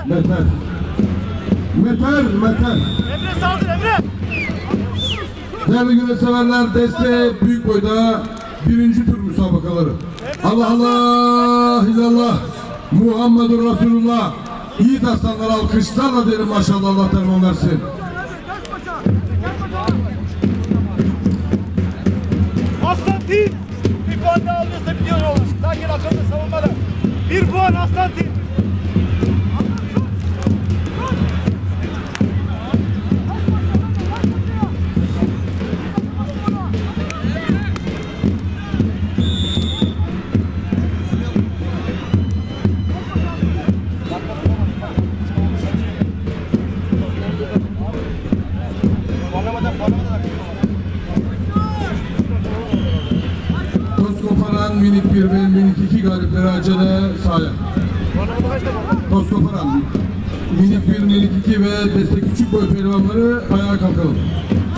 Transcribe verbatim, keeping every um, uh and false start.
Meter. Meter, meter. Emre saldır Emre. Değerli güreş severler, deste büyük boyda birinci tur müsabakaları. Allah Allah, illallah, Muhammedur Resulullah. Yiğit aslanlar alkışlarla diyelim maşallah, Allah terman versin. Aslan Team bir puan daha alıyorsa biliyor olur. Sakin akıllı savunmada. Bir puan Aslan Team. Toz koparan minik bir ve minik iki galipleri acele sahaya. Toz koparan minik bir, minik iki ve deste küçük boy pehlivanları ayağa kalkalım.